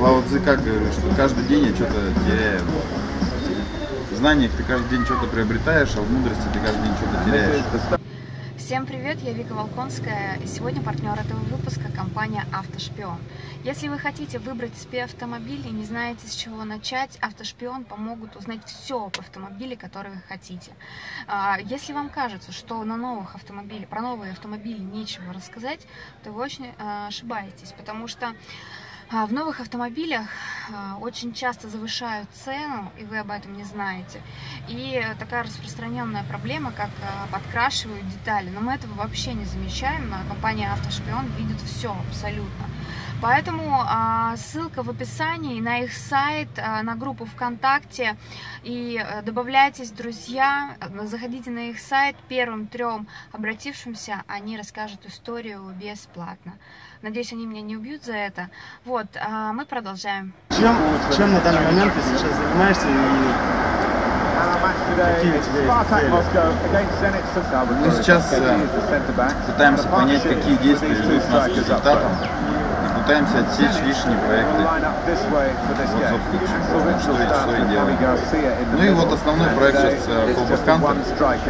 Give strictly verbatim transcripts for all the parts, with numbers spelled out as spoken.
Лао Цзи как говорит, что каждый день я что-то теряю. В знаниях ты каждый день что-то приобретаешь, а в мудрости ты каждый день что-то теряешь. Всем привет, я Вика Волконская, и сегодня партнер этого выпуска – компания «Автошпион». Если вы хотите выбрать себе автомобиль и не знаете, с чего начать, «Автошпион» помогут узнать все об автомобиле, который вы хотите. Если вам кажется, что на новых автомобилях, про новые автомобили нечего рассказать, то вы очень ошибаетесь, потому что в новых автомобилях очень часто завышают цену, и вы об этом не знаете. И такая распространенная проблема, как подкрашивают детали. Но мы этого вообще не замечаем. Компания «Автошпион» видит все абсолютно. Поэтому а, ссылка в описании на их сайт, а, на группу ВКонтакте. И а, добавляйтесь, друзья, заходите на их сайт. Первым трем обратившимся они расскажут историю бесплатно. Надеюсь, они меня не убьют за это. Вот, а мы продолжаем. Чем, чем на данный момент ты сейчас занимаешься и какие у тебя есть цели? Мы сейчас пытаемся понять, какие действия ведут нас к результатам. Пытаемся отсечь лишние проекты. Вот, собственно, что и, что и делаем. Ну и вот основной проект сейчас Колбас Хантер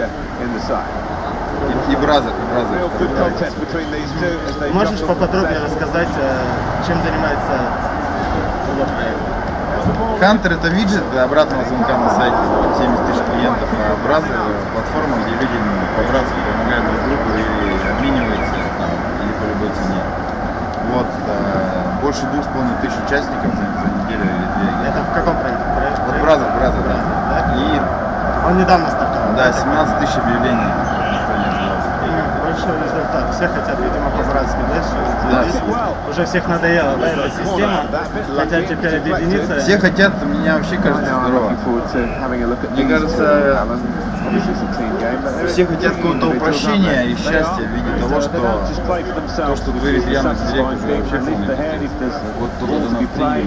и, и Бразер. Можешь поподробнее рассказать, чем занимается этот проект? Хантер — это виджет для обратного звонка на сайте, семьдесят тысяч клиентов, а Бразер — платформа, где люди по-братски помогают друг другу и обмениваются там, или по любой цене. Вот, э, больше двух с половиной тысяч участников за, за неделю или две. Это в каком проекте? Проект? Вот Бразер, Бразер, да. да. И, он недавно стартовал. Да, семнадцать тысяч объявлений. Большой результат. Все хотят, видимо, по-братски, да? Да. Уже всех надоела, да, эта система. Хотят теперь объединиться. Все хотят, мне вообще кажется здорово. Мне кажется, все хотят какого-то упрощения и счастья в виде того, что то, что говорит Яндекс.Директ, уже вообще полный. Вот тут на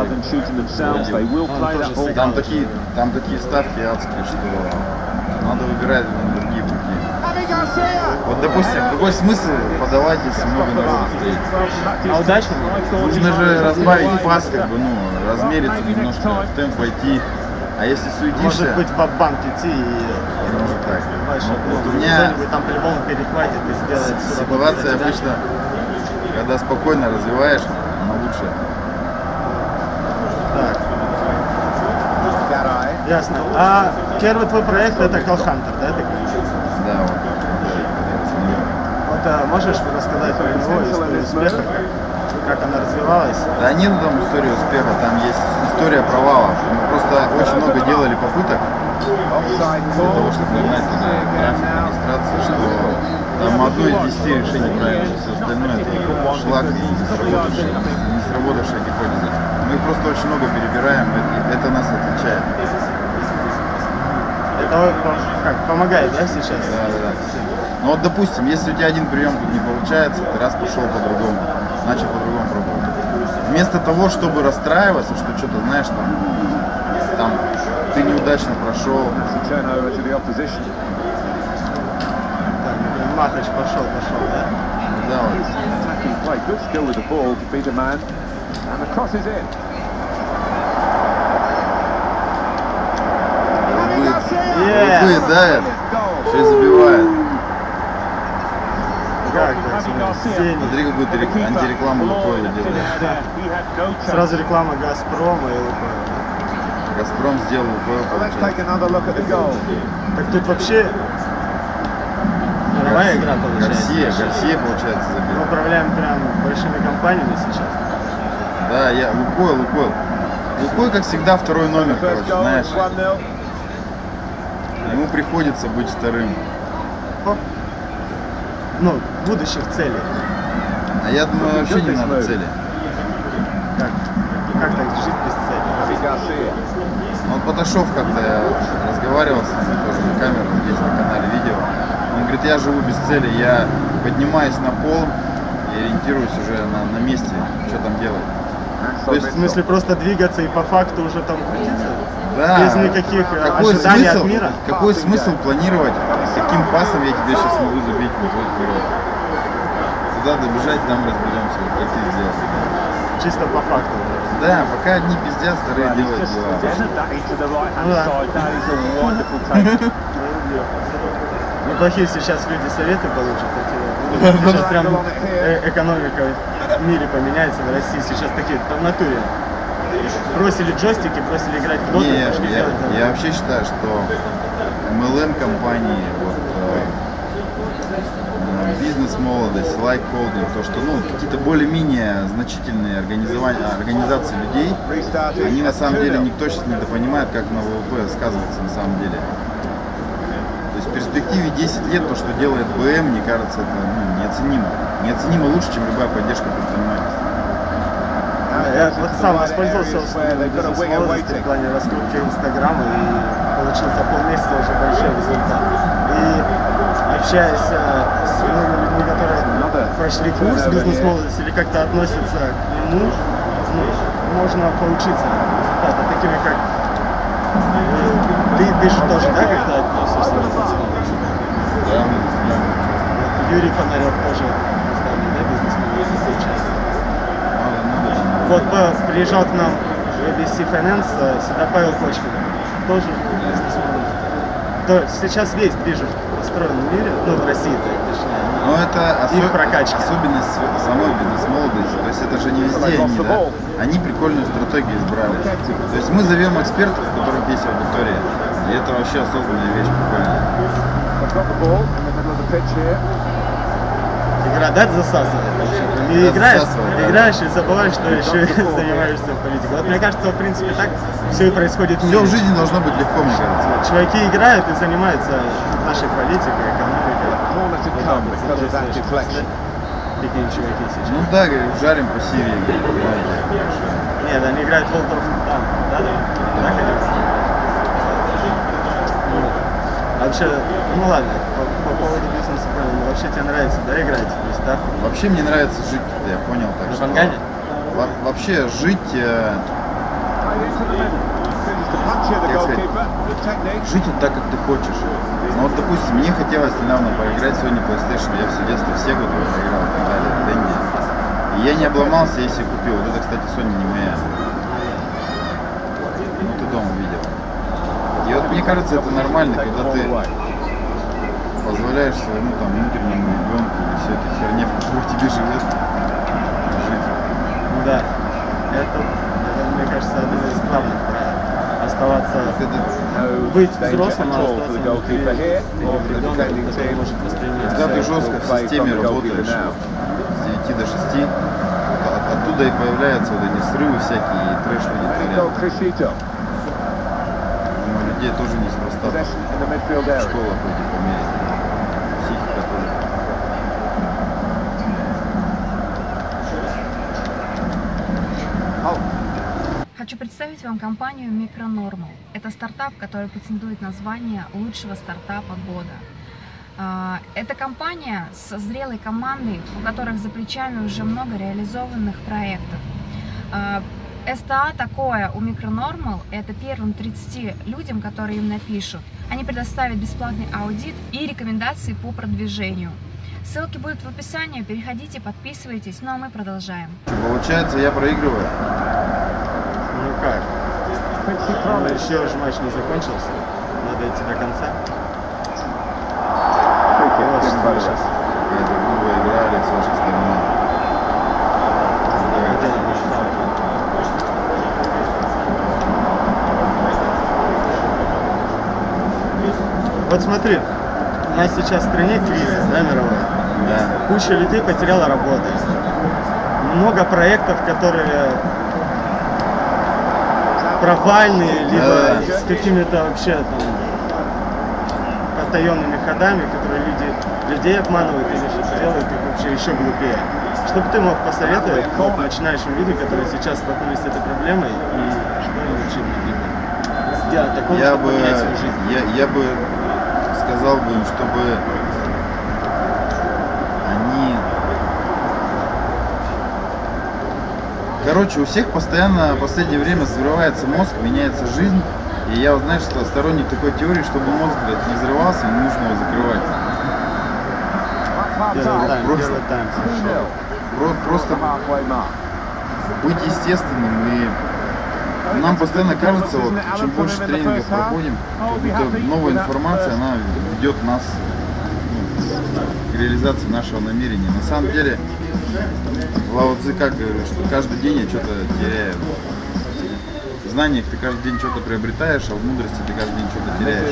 стриме там такие, там такие ставки адские, что надо выбирать другие пути. Вот, допустим, какой смысл подавать, если много народу стоит? А удачно? Нужно же разбавить пас, как бы, ну, размериться немножко, в темп войти. А если суетишься... Может быть, в банк идти и... Может так. Больше, вот ну, у меня там по-любому перехватит и сделает... Ситуация обычно, когда спокойно развиваешь, она лучше. Так. Ясно. А первый твой проект — это Call Hunter, да? Да, вот. Вот а, можешь рассказать про него, историю успеха, как, как она развивалась? Да нет там истории успеха, там есть история провала. Мы просто очень много делали попыток для того, чтобы нагнать туда график администрации, что там одно из десяти решений правильно, все остальное это шлак и не сработавшая, не сработавшая гипотеза. Мы их просто очень много перебираем, и это нас отличает. Это как, помогает, да, сейчас? Да, да, да. Ну вот, допустим, если у тебя один прием тут не получается, ты раз пошел по-другому, начал по-другому пробовать. Вместо того, чтобы расстраиваться, что что-то, знаешь, там, там ты неудачно прошел. Так, Махач пошел, пошел, да? Да, вот. Голубые давят, еще и забивает. Как так? Смотри, какую антирекламу Лукойла делает. Сразу реклама Газпрома и Лукойла. Газпром сделал Лукойл, получается. Так тут вообще мировая игра получается. Гарсия, Гарсия, получается, забил. Мы управляем прям большими компаниями сейчас. Да, я Лукойл, Лукойл. Лукойл, как всегда, второй номер, короче, знаешь. Ему приходится быть вторым. Ну, будущих целей. А я думаю, вообще не надо цели. Как? Как так жить без цели? Ну, вот Поташов как-то я разговаривал с ним, тоже на камеру, есть на канале видео. Он говорит, я живу без цели, я поднимаюсь на холм и ориентируюсь уже на, на месте, что там делать. То есть, в смысле, просто двигаться и по факту уже там крутиться? Да. Без никаких какой ожиданий смысл, от мира? Какой смысл планировать, каким пасом я тебе сейчас могу забить на твой вперед? Туда добежать, там разберемся, как ты сделал. Чисто по факту. Да, пока одни пиздят, вторые делают дела. Неплохие сейчас люди советы получат. Сейчас прям экономика в мире поменяется, в России сейчас такие по натуре. Бросили джойстики, бросили играть в доту. Нет, я, я вообще считаю, что эм эл эм-компании, вот, э, бизнес-молодость, лайк-холдинг, то, что ну, какие-то более-менее значительные организации людей, они на самом деле никто сейчас недопонимает, как на вэ вэ пэ сказывается на самом деле. То есть в перспективе десять лет то, что делает бэ эм, мне кажется, это ну, неоценимо. Неоценимо лучше, чем любая поддержка предпринимательства. Я вот сам воспользовался бизнес-молодостью в плане раскрутки Инстаграма и получил за полмесяца уже большой результат. И общаясь с многими людьми, которые прошли курс бизнес-молодости или как-то относятся к нему, ну, можно поучиться результата, такими как ты, ты же тоже, да, как-то относишься к бизнес-молодости? Да, Юрий Фонарев тоже представлен, да, бизнес-молодости сейчас. Вот приезжал к нам в эй би си Finance сюда Павел Кочкин, тоже бизнес-молодость. Сейчас весь движет построен в мире, ну в России-то точнее. Но это осо... прокачка. особенность самой бизнес-молодости, то есть это же не везде они, да? Они прикольную стратегию избрали. То есть мы зовем экспертов, у которых есть аудитория, и это вообще осознанная вещь, прикольная. Игра дать засасывает вообще. Не да, играешь, да. играешь и забываешь, что еще занимаешься политикой. Вот мне кажется, в принципе, так все и происходит в мире. Все в жизни должно быть легко, мне кажется. Чуваки играют и занимаются нашей политикой, экономикой. Такие чуваки сейчас. Ну да, говорю, жарим по Сирии. Нет, они играют в World of Tanks. Да, да? Да, конечно. Вообще, ну ладно, по, по поводу бизнеса, правильно, вообще тебе нравится, да, играть в приставку? Вообще мне нравится жить, я понял, так на что... Вангане? Во вообще жить, э, как сказать, жить вот так, как ты хочешь. Ну вот, допустим, мне хотелось недавно поиграть сегодня PlayStation, я все детство в Сегу поиграл и так далее, в Денди. И я не обломался, я себе купил. Вот это, кстати, Sony не моя. Ну ты дома видел. И вот мне кажется, это нормально, когда ты позволяешь своему там внутреннему ребенку или все этой херне, в которой тебе живет, жить. Да. Это, это, мне кажется, один из главных правил. Оставаться, это, быть взрослым, а оставаться внутри ребенка, который может воспринимать. Когда ты жестко в системе работаешь с девяти до шести, от, оттуда и появляются вот эти срывы всякие, и трэш люди творят. Людей тоже неспроста. Школа хоть и по мере. Психика тоже. Хочу представить вам компанию Micronormal. Это стартап, который претендует на звание лучшего стартапа года. Это компания со зрелой командой, у которых за плечами уже много реализованных проектов. эс тэ а такое у Micronormal, это первым тридцати людям, которые им напишут. Они предоставят бесплатный аудит и рекомендации по продвижению. Ссылки будут в описании, переходите, подписывайтесь, ну а мы продолжаем. Получается, я проигрываю. Ну как? Но еще же матч не закончился, надо идти до конца. Вот что сейчас. Это грубо играли с вашей стороны. Вот смотри, у нас сейчас в стране кризис, да, мировой. Да. Куча людей потеряла работу. Много проектов, которые провальные, либо да. с какими-то вообще там потаенными ходами, которые люди, людей обманывают или что-то делают их вообще еще глупее. Что бы ты мог посоветовать вот, начинающим людям, которые сейчас столкнулись с этой проблемой, и что им вообще нужно сделать такого, я чтобы бы, поменять свою жизнь? Я, я бы сказал бы им, чтобы они... Короче, у всех постоянно в последнее время взрывается мозг, меняется жизнь. И я, знаешь, сторонник такой теории, чтобы мозг, блядь, не взрывался, не нужно его закрывать. Делай тайм, Просто, делай тайм. про, просто быть естественным. И нам постоянно кажется, вот, чем больше тренингов проходим, как будто новая информация, она ведет нас, ну, к реализации нашего намерения. На самом деле, Лао Цзи как говорит, что каждый день я что-то теряю. В знаниях ты каждый день что-то приобретаешь, а в мудрости ты каждый день что-то теряешь.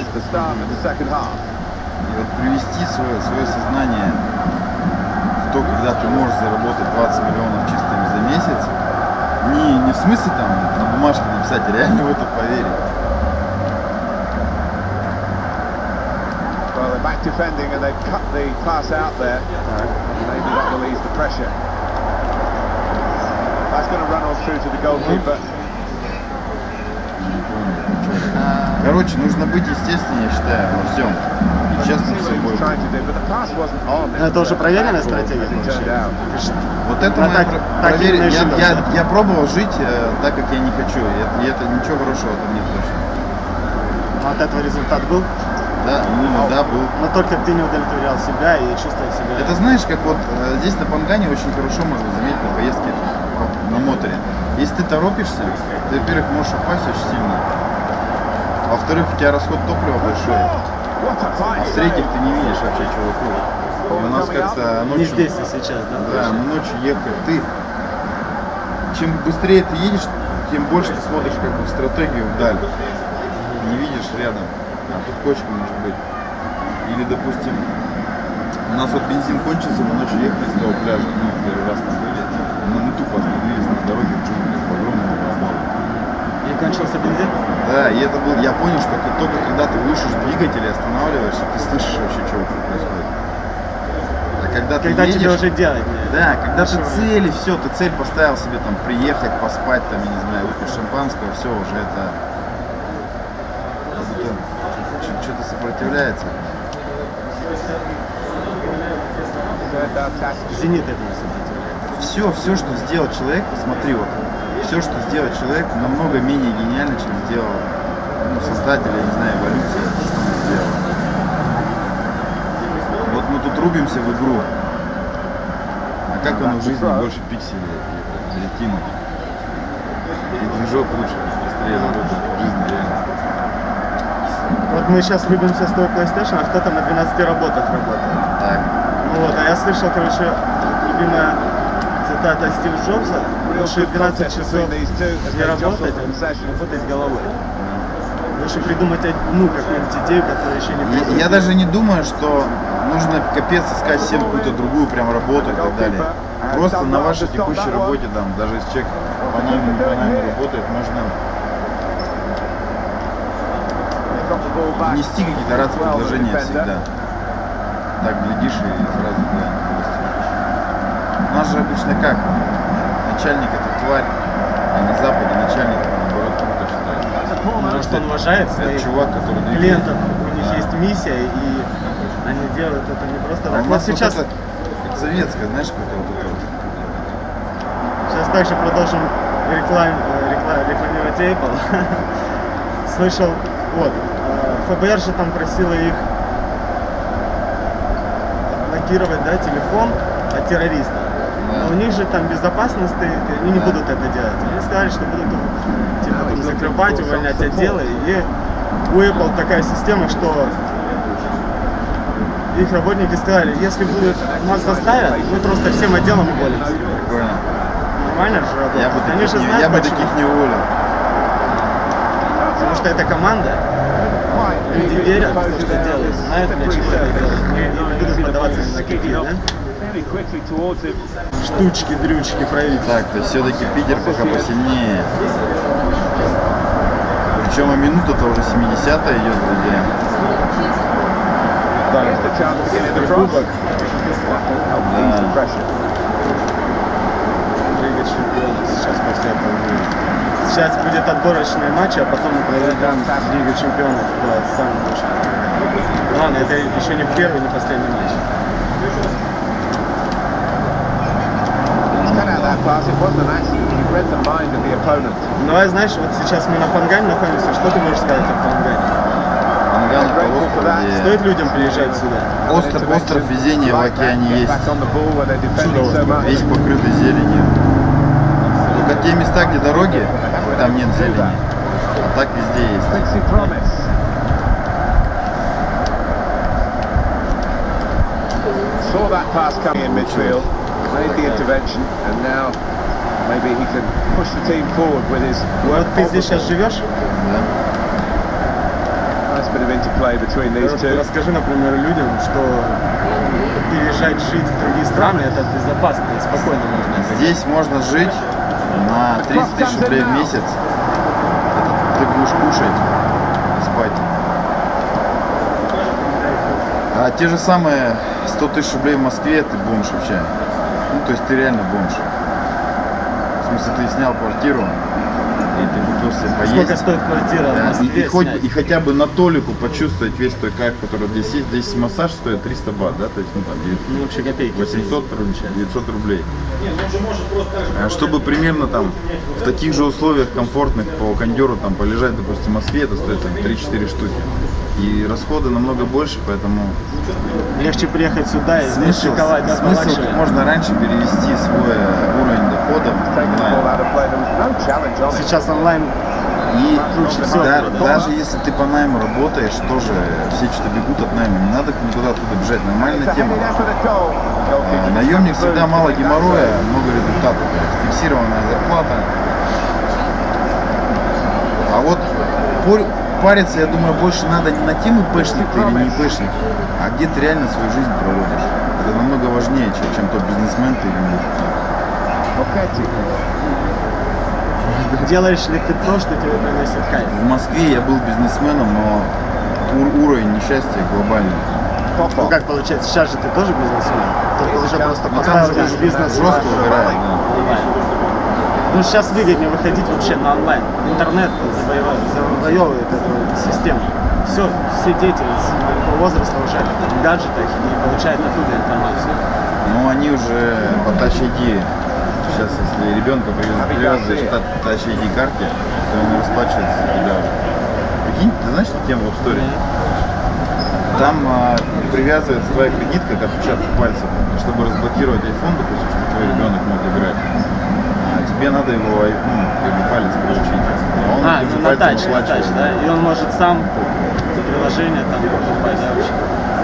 И вот привести свое, свое сознание в то, когда ты можешь заработать двадцать миллионов чистыми за месяц, не, не в смысле там на бумажке написать, а реально в это поверить. Well, they're back defending and they've cut the pass out there. Maybe that will ease the pressure. That's going to run on through to the goalkeeper. Короче, нужно быть естественнее, я считаю, во всем. И честно с собой. Это уже проверенная стратегия? Вот это моя так, проверенная. Я, так я, я пробовал жить э, так, как я не хочу. И это, и это ничего хорошего в этом нет точно. Но от этого результат был? Да, ну, да, был. Но только ты не удовлетворял себя и чувствовал себя. Это знаешь, как вот э, здесь на Пангане очень хорошо можно заметить на поездке на моторе. Если ты торопишься, ты, во-первых, можешь упасть очень сильно. А во-вторых, у тебя расход топлива большой. А в-третьих, ты не видишь вообще, что вокруг. И у нас как-то ночью... Не здесь и сейчас, да? Да, мы ночью ехали. Ты... Чем быстрее ты едешь, тем больше ты смотришь как бы в стратегию вдаль. Не видишь рядом. А тут кочка может быть. Или, допустим, у нас вот бензин кончился, мы ночью ехали с того пляжа. Ну, первый раз там были. Мы, мы тупо остановились на дороге в джунглях, в огромном обале. И кончился бензин? Да, и это был, я понял, что ты, только когда ты глушишь двигатель и останавливаешься, ты слышишь вообще, что вокруг происходит. А когда, Когда ты едешь, тебе уже делать нет. да, когда Хорошо. ты цель и все, ты цель поставил себе там приехать, поспать, там, я не знаю, выпить шампанского, все уже это что-то сопротивляется. Зенит этому сопротивляется. Все, все, что сделал человек, посмотри, вот, все, что сделал человек, намного менее гениально, чем сделал ну, создатель, я не знаю, эволюции, что он сделал. Вот мы тут рубимся в игру, а как оно в жизни больше пикселей, ретина. И движок лучше, быстрее работает в жизни, реально. Вот мы сейчас любимся с тобой PlayStation, а кто-то на двенадцати работах работает. Так. Ну вот, а я слышал, короче, любимая цитата Стива Джобса: лучше двенадцать часов не работать, а работать головой. Лучше придумать одну какую-нибудь идею, которая еще не придумана. Я, я даже не думаю, что нужно капец искать всем какую-то другую прям работу и так далее. Просто на вашей текущей работе, там, даже если человек по найму, по найму работает, можно внести какие-то разные предложения всегда. Так глядишь и сразу, да. У нас же обычно как? Начальник это тварь, а на Западе начальник наоборот круто считается. Потому что он уважает Это своих чувак, который двигает. клиентов, у них есть миссия, и они делают это не просто А так. у Вот нас сейчас, вот это, как советское, знаешь, какое-то вот это вот. сейчас также продолжим реклам, реклам, рекламировать Apple. Слышал, вот, эф бэ эр же там просила их блокировать, да, телефон от террориста. Но у них же там безопасность стоит, и они не Да. будут это делать. Они сказали, что будут типа, там, закрывать, увольнять отделы. И у Apple такая система, что их работники сказали, если будут нас заставят, мы просто всем отделам уволимся. Прикольно. Нормально же работает. Я бы Они таких, же не, знают, я бы почему. таких не уволил. Потому что это команда. Люди верят в то, что делают, знают, для чего это делают. И не будут поддаваться на какие, да? Штучки, дрючки проявить. Так, то есть все-таки Питер пока посильнее. Причем а минута-то уже семидесятая идет, друзья. Кубок. Да. Лига чемпионов. Сейчас после этого будет. Сейчас будет отборочный матч, а потом мы проведем Лигу чемпионов по самому лучшему. Ладно, это еще не первый, не последний матч. Давай, знаешь, вот сейчас мы на Пангане находимся, что ты можешь сказать о Пангане? Панган это остров, где Стоит людям приезжать сюда? остров, остров везения в океане есть. Чудо остров. Весь покрытый зеленью. Только только те места, где дороги, там нет зелени. А так везде есть. Saw that pass coming in midfield, made the intervention, and now maybe he can push the team forward with his work. Вот ты здесь сейчас живешь? Nice bit of interplay between these two. Расскажи, например, людям, что переезжать жить в другие страны это безопасно и спокойно можно. Здесь можно жить на тридцать тысяч рублей в месяц. Это ты будешь кушать и спать. А те же самые сто тысяч рублей в Москве ты бомж вообще. Ну, то есть ты реально бомж. В смысле, ты снял квартиру, и ты купил себе поесть. Сколько стоит квартира в Да, Москве и, и, хоть, снять? и хотя бы на толику почувствовать весь той кайф, который здесь есть. Здесь массаж стоит триста бат, да? То есть, ну, там, Ну, вообще копейки. восемьсот девятьсот рублей. А чтобы примерно там в таких же условиях комфортных по кондеру там полежать, допустим, в Москве, это стоит там три-четыре штуки. И расходы намного больше, поэтому Легче приехать сюда и здесь смысл, шиковать на смысл полакше. как можно раньше перевести свой уровень дохода в Taking the ball онлайн. out of play, there was no challenge on it. Сейчас онлайн И круче всего. да- Дома. даже если ты по найму работаешь, тоже все что-то бегут от найма, не надо никуда оттуда бежать, нормальная It's a тема. heading effort at goal. А, Goalkeeper Наемник just всегда moved. мало геморроя, много результатов, то есть фиксированная зарплата. А вот пор- париться, я думаю, больше надо не на тему пэшник ты или не пэшник, а где ты реально свою жизнь проводишь. Это намного важнее, чем, чем тот бизнесмен ты или нет. Pochetti. Делаешь ли ты то, что тебе приносит кайф? В Москве я был бизнесменом, но ур- уровень несчастья глобальный. Ну Popo. как получается, сейчас же ты тоже бизнесмен? Только уже просто Ну, там поставил же весь бизнес жестко на выбирают, да. онлайн. Ну сейчас выгоднее выходить вообще на онлайн. Интернет завоевывает, завоевывает эту систему. Все, все дети с маленького возраста уже в гаджетах и получают оттуда информацию. Ну, они уже по Touch ай ди. Сейчас, если ребенка привязываешь к Touch ай ди карте, то он расплачивается за тебя уже. Прикинь, ты знаешь эту тему в App Store? Там а, привязывается твоя кредитка к отпечатку пальцев, чтобы разблокировать iPhone, допустим, чтобы твой ребенок мог играть. А тебе надо его ну, как бы палец получить. А он А, этим же ну на пальцем тач, на тач, оплачивает. да? И он может сам приложение там покупать, да, вообще.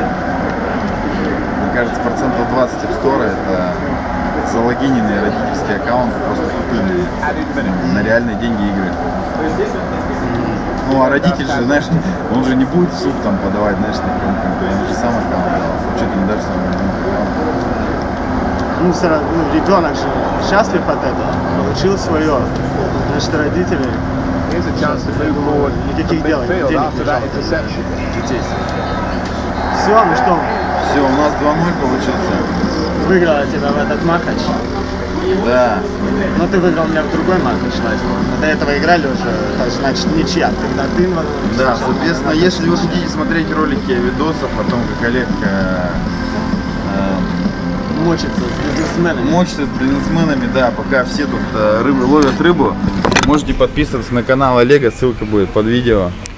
Мне кажется, процентов двадцать App Store это залогиненные родительские аккаунты, просто купленные на реальные деньги игры. Ну а родитель же, знаешь, он же не будет в суд там подавать, знаешь, на каком-то, он же сам аккаунт дал, чуть ли не даже сам аккаунт. Ну, все равно, ну, ребенок же счастлив от этого, получил свое. Значит, родители Here's a chance to move forward to никаких дел, midfield денег after не that жалко interception. детей. Все, ну что, Все, у нас два ноль получился. выиграла тебя в этот махач. Да. Но ты выиграл меня в другой махач, мы до этого играли уже, так, значит, ничья. Тогда ты... Да, соответственно, если вы хотите смотреть ролики видосов о том, как Олег э, э, Мочится с бизнесменами. мочится с бизнесменами, да, пока все тут э, рыбы, ловят рыбу, можете подписываться на канал Олега, ссылка будет под видео.